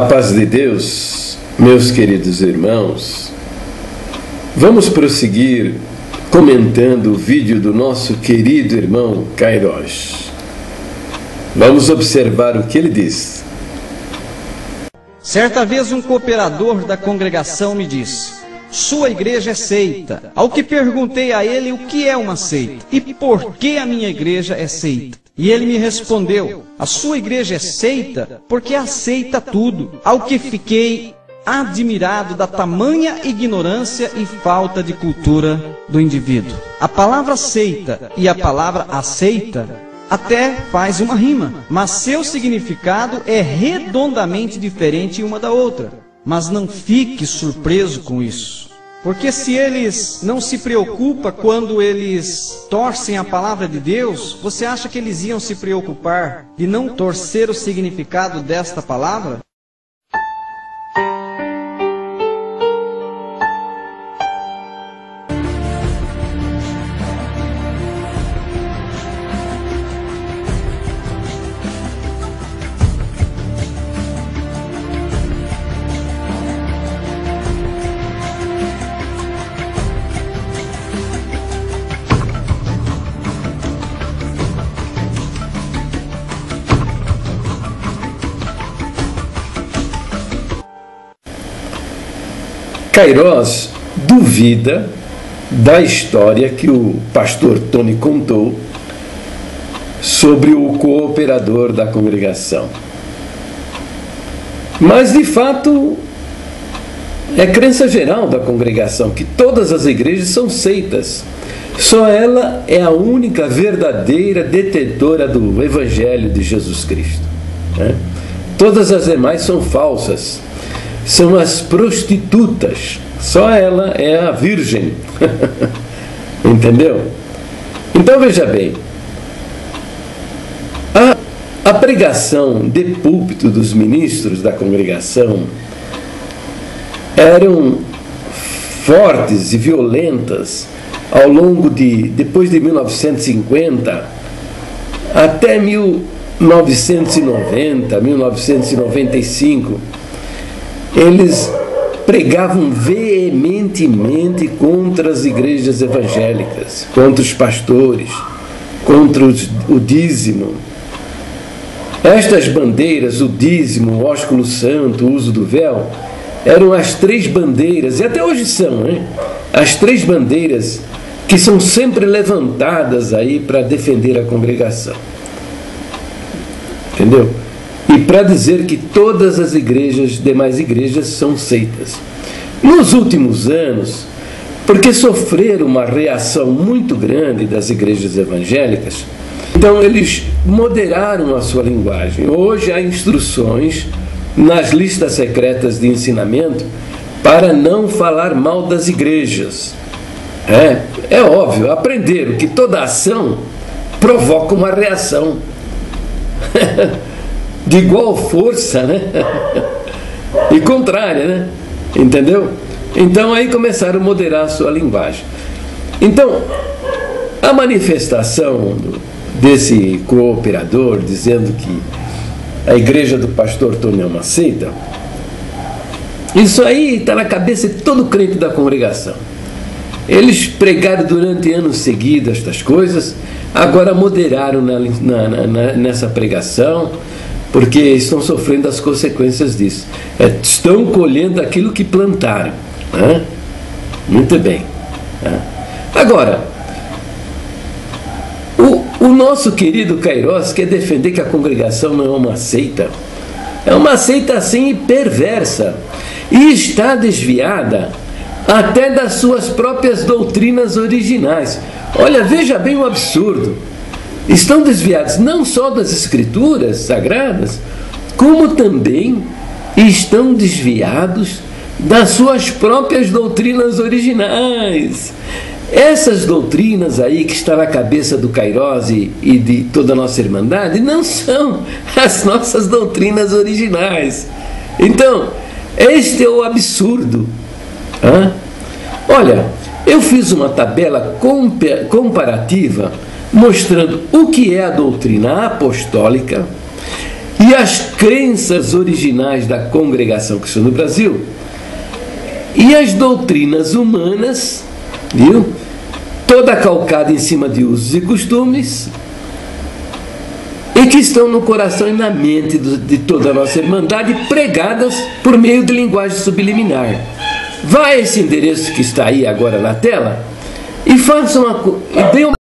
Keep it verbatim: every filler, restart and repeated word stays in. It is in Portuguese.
paz de Deus, meus queridos irmãos, vamos prosseguir comentando o vídeo do nosso querido irmão Queiroz. Vamos observar o que ele diz. Certa vez um cooperador da congregação me disse: sua igreja é seita. Ao que perguntei a ele o que é uma seita e por que a minha igreja é seita. E ele me respondeu: a sua igreja é seita porque aceita tudo. Ao que fiquei admirado da tamanha ignorância e falta de cultura do indivíduo. A palavra seita e a palavra aceita até faz uma rima, mas seu significado é redondamente diferente uma da outra. Mas não fique surpreso com isso, porque se eles não se preocupam quando eles torcem a palavra de Deus, você acha que eles iam se preocupar de não torcer o significado desta palavra? Queiroz duvida da história que o pastor Tony contou sobre o cooperador da congregação. Mas, de fato, é crença geral da congregação que todas as igrejas são seitas. Só ela é a única verdadeira detentora do Evangelho de Jesus Cristo, né? Todas as demais são falsas. São as prostitutas, só ela é a virgem. Entendeu? Então veja bem, a, a pregação de púlpito dos ministros da congregação eram fortes e violentas ao longo de, depois de mil novecentos e cinquenta até mil novecentos e noventa, mil novecentos e noventa e cinco. Eles pregavam veementemente contra as igrejas evangélicas, contra os pastores, contra os, o dízimo. Estas bandeiras, o dízimo, o ósculo santo, o uso do véu, eram as três bandeiras, e até hoje são, né? As três bandeiras que são sempre levantadas aí para defender a congregação. Entendeu? E para dizer que todas as igrejas, demais igrejas, são seitas. Nos últimos anos, porque sofreram uma reação muito grande das igrejas evangélicas, então eles moderaram a sua linguagem. Hoje há instruções nas listas secretas de ensinamento para não falar mal das igrejas. É, é óbvio, aprenderam que toda ação provoca uma reação. De igual força, né? E contrária, né? Entendeu? Então aí começaram a moderar a sua linguagem. Então, a manifestação desse cooperador dizendo que a igreja do pastor Tony é uma seita, isso aí está na cabeça de todo crente da congregação. Eles pregaram durante anos seguidos estas coisas, agora moderaram na, na, na, nessa pregação, porque estão sofrendo as consequências disso. É, estão colhendo aquilo que plantaram, né? Muito bem, né? Agora, o, o nosso querido Queiroz quer defender que a congregação não é uma seita. É uma seita assim perversa e está desviada até das suas próprias doutrinas originais. Olha, veja bem o absurdo. Estão desviados não só das escrituras sagradas, como também estão desviados das suas próprias doutrinas originais. Essas doutrinas aí que está na cabeça do Queiroz e, e de toda a nossa irmandade não são as nossas doutrinas originais. Então, este é o absurdo. Hã? Olha, eu fiz uma tabela comparativa mostrando o que é a doutrina apostólica e as crenças originais da Congregação Cristã no Brasil e as doutrinas humanas, viu? Toda calcada em cima de usos e costumes, e que estão no coração e na mente de toda a nossa irmandade, pregadas por meio de linguagem subliminar. Vá a esse endereço que está aí agora na tela e faça uma, e dê uma